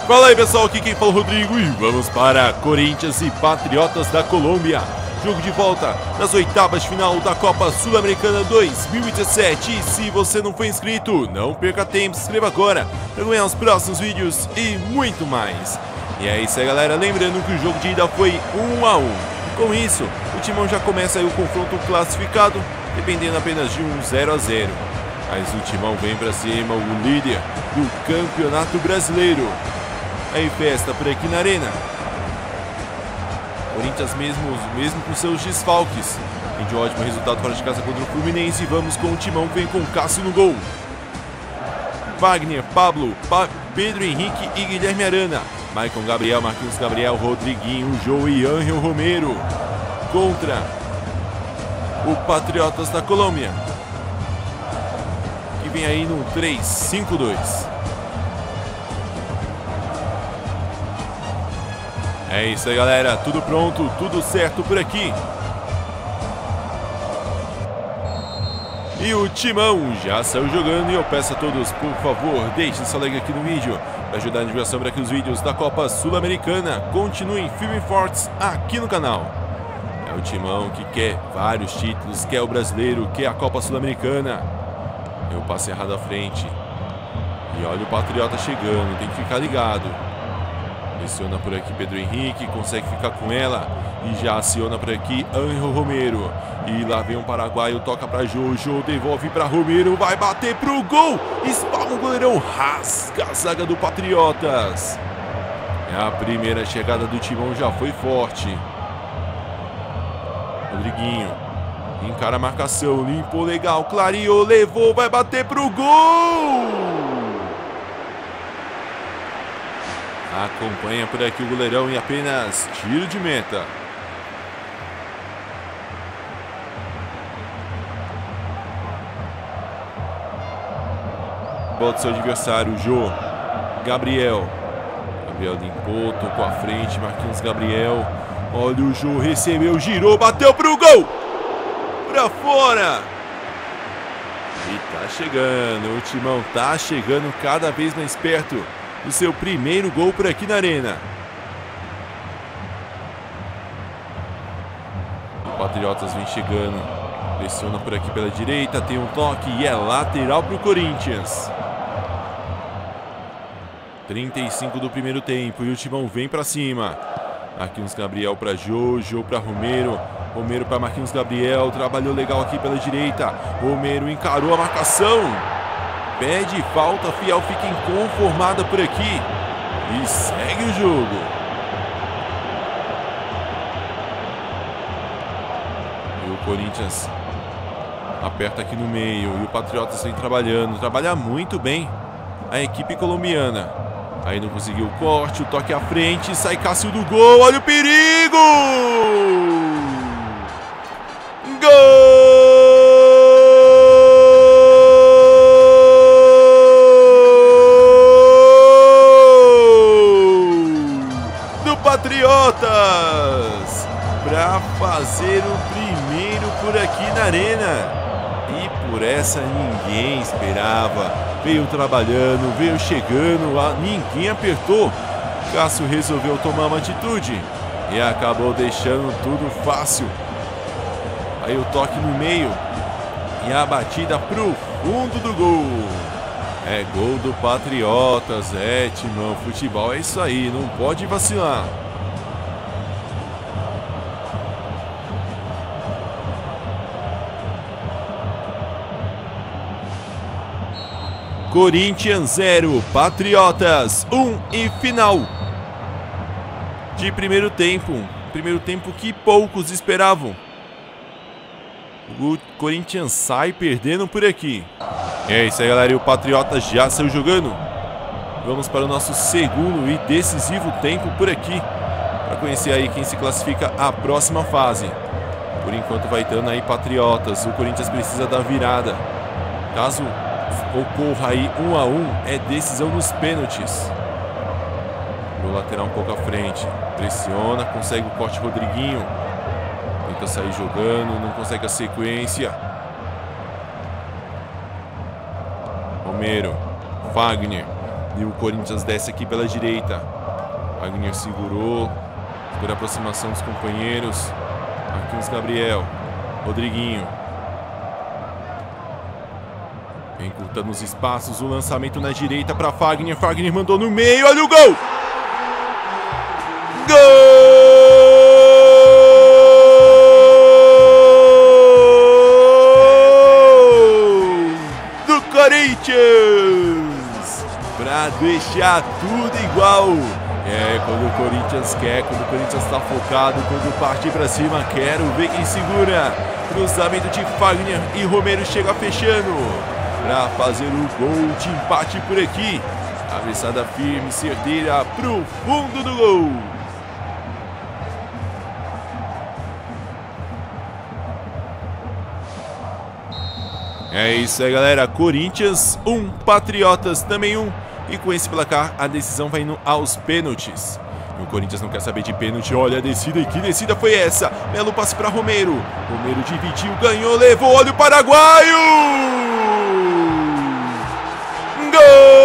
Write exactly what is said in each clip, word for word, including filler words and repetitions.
Fala aí pessoal, aqui quem fala é o Rodrigo e vamos para Corinthians e Patriotas da Colômbia. Jogo de volta nas oitavas de final da Copa Sul-Americana dois mil e dezessete. E se você não for inscrito, não perca tempo, se inscreva agora para ganhar os próximos vídeos e muito mais. E é isso aí galera, lembrando que o jogo de ida foi um a um. Com isso, o Timão já começa aí o confronto classificado, dependendo apenas de um zero a zero. Mas o Timão vem para cima, o líder do Campeonato Brasileiro. Aí festa por aqui na arena. Corinthians mesmo, mesmo com seus desfalques, tem de ótimo resultado fora de casa contra o Fluminense. E vamos com o Timão, vem com Cássio no gol. Wagner, Pablo, pa Pedro Henrique e Guilherme Arana. Maicon Gabriel, Marquinhos Gabriel, Rodriguinho, Jô e Ángel Romero. Contra o Patriotas da Colômbia, que vem aí no três cinco dois. É isso aí galera, tudo pronto, tudo certo por aqui. E o Timão já saiu jogando e eu peço a todos, por favor, deixem seu like aqui no vídeo para ajudar na divulgação para que os vídeos da Copa Sul-Americana continuem firmes e fortes aqui no canal. É o Timão que quer vários títulos, quer o brasileiro, quer a Copa Sul-Americana. Eu passo errado à frente. E olha o Patriota chegando, tem que ficar ligado. Pressiona por aqui Pedro Henrique, consegue ficar com ela e já aciona por aqui Ángel Romero. E lá vem um paraguaio, toca para Jô, Jô devolve para Romero, vai bater pro gol, espalma o goleirão, rasga a zaga do Patriotas. A primeira chegada do Timão já foi forte. Rodriguinho encara a marcação, limpou legal, clareou, levou, vai bater pro gol. Acompanha por aqui o goleirão e apenas tiro de meta. Volta seu adversário, Jô. Gabriel. Gabriel limpou, tocou à frente, Marquinhos Gabriel. Olha o Jô, recebeu, girou, bateu pro gol. Pra fora. E tá chegando, o Timão tá chegando cada vez mais perto do seu primeiro gol por aqui na arena. O Patriotas vem chegando, pressiona por aqui pela direita, tem um toque e é lateral para o Corinthians. trinta e cinco do primeiro tempo e o Timão vem para cima. Marquinhos Gabriel para Jô, Jô para Romero, Romero para Marquinhos Gabriel, trabalhou legal aqui pela direita, Romero encarou a marcação. Pede falta, Fiel fica inconformada por aqui e segue o jogo. E o Corinthians aperta aqui no meio e o Patriotas vem trabalhando, trabalha muito bem a equipe colombiana. Aí não conseguiu o corte, o toque à frente, sai Cássio do gol, olha o perigo! Gol! Patriotas para fazer o primeiro por aqui na arena. E por essa ninguém esperava. Veio trabalhando, veio chegando, a, ninguém apertou. Cássio resolveu tomar uma atitude e acabou deixando tudo fácil. Aí o toque no meio e a batida pro fundo do gol. É gol do Patriotas, é Timão, futebol é isso aí, não pode vacilar. Corinthians zero, Patriotas um e final de primeiro tempo. Primeiro tempo que poucos esperavam. O Corinthians sai perdendo por aqui. É isso aí galera, e o Patriotas já saiu jogando. Vamos para o nosso segundo e decisivo tempo por aqui, para conhecer aí quem se classifica à próxima fase. Por enquanto vai dando aí Patriotas, o Corinthians precisa da virada. Caso ocorra aí um a um, é decisão nos pênaltis. O lateral um pouco à frente, pressiona, consegue o corte Rodriguinho. Tenta sair jogando, não consegue a sequência. Romero, Wagner, E o Corinthians desce aqui pela direita. Wagner segurou. Por aproximação dos companheiros. Marquinhos Gabriel. Rodriguinho. Vem encurtando os espaços. O lançamento na direita para Fagner. Fagner mandou no meio. Olha o gol! Gol do Corinthians! Para deixar tudo igual. É, quando o Corinthians quer, quando o Corinthians está focado, quando parte para cima, quero ver quem segura. Cruzamento de Fagner e Romero chega fechando para fazer o gol de empate por aqui. Cabeçada firme, certeira pro fundo do gol. É isso aí, galera. Corinthians um, Patriotas também um. E com esse placar, a decisão vai indo aos pênaltis. E o Corinthians não quer saber de pênalti. Olha a descida. E que descida foi essa? Belo passe para Romero. Romero dividiu, ganhou, levou. Olha o paraguaio! Gol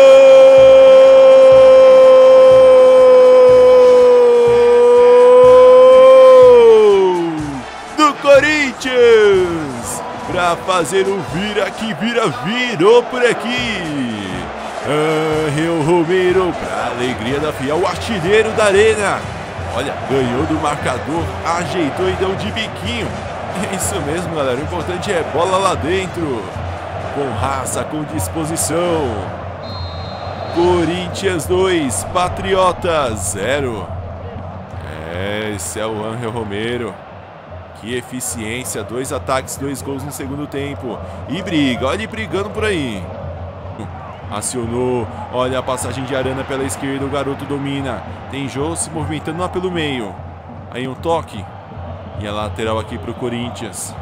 do Corinthians! Para fazer o vira que vira, virou por aqui. Angel Romero, para alegria da fiel, o artilheiro da arena. Olha, ganhou do marcador, ajeitou e deu de biquinho. É isso mesmo, galera. O importante é bola lá dentro. Com raça, com disposição. Corinthians dois, Patriotas zero. É, esse é o Angel Romero. Que eficiência, dois ataques, dois gols no segundo tempo. E briga, olha ele brigando por aí. Acionou, olha a passagem de Arana pela esquerda, o garoto domina. Tem Jô se movimentando lá pelo meio. Aí um toque. E a lateral aqui pro Corinthians.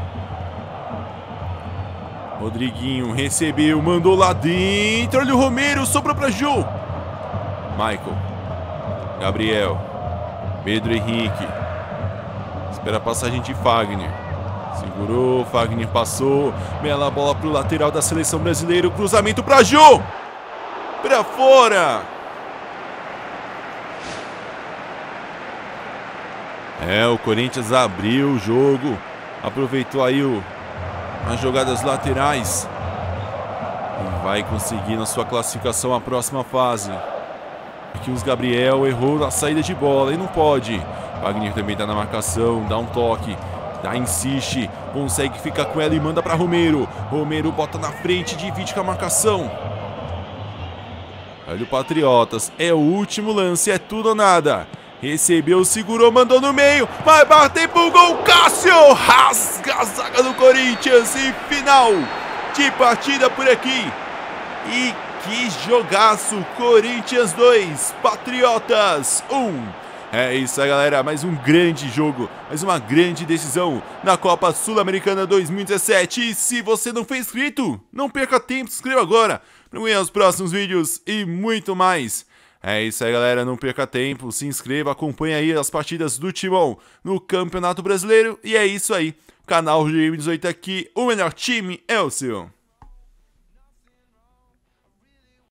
Rodriguinho recebeu, mandou lá dentro. Olha o Romero, sobrou pra Jô. Michael. Gabriel. Pedro Henrique. Espera a passagem de Fagner. Segurou, Fagner passou. Bela bola pro lateral da seleção brasileira. O cruzamento pra Jô. Pra fora. É, o Corinthians abriu o jogo. Aproveitou aí o, as jogadas laterais. E vai conseguir na sua classificação a próxima fase. Aqui os Gabriel errou na saída de bola e não pode. Wagner também tá na marcação, dá um toque. Dá, insiste, consegue ficar com ela e manda para Romero. Romero bota na frente, divide com a marcação. Olha o Patriotas, é o último lance, é tudo ou nada. Recebeu, segurou, mandou no meio. Vai bater pro gol, Cássio! Rasga a zaga do Corinthians e final de partida por aqui. E que jogaço, Corinthians dois, Patriotas um. É isso aí, galera, mais um grande jogo, mais uma grande decisão na Copa Sul-Americana dois mil e dezessete. E se você não foi inscrito, não perca tempo, se inscreva agora para ver os próximos vídeos e muito mais. É isso aí, galera, não perca tempo, se inscreva, acompanhe aí as partidas do Timão no Campeonato Brasileiro. E é isso aí, canal G M dezoito aqui, o melhor time é o seu.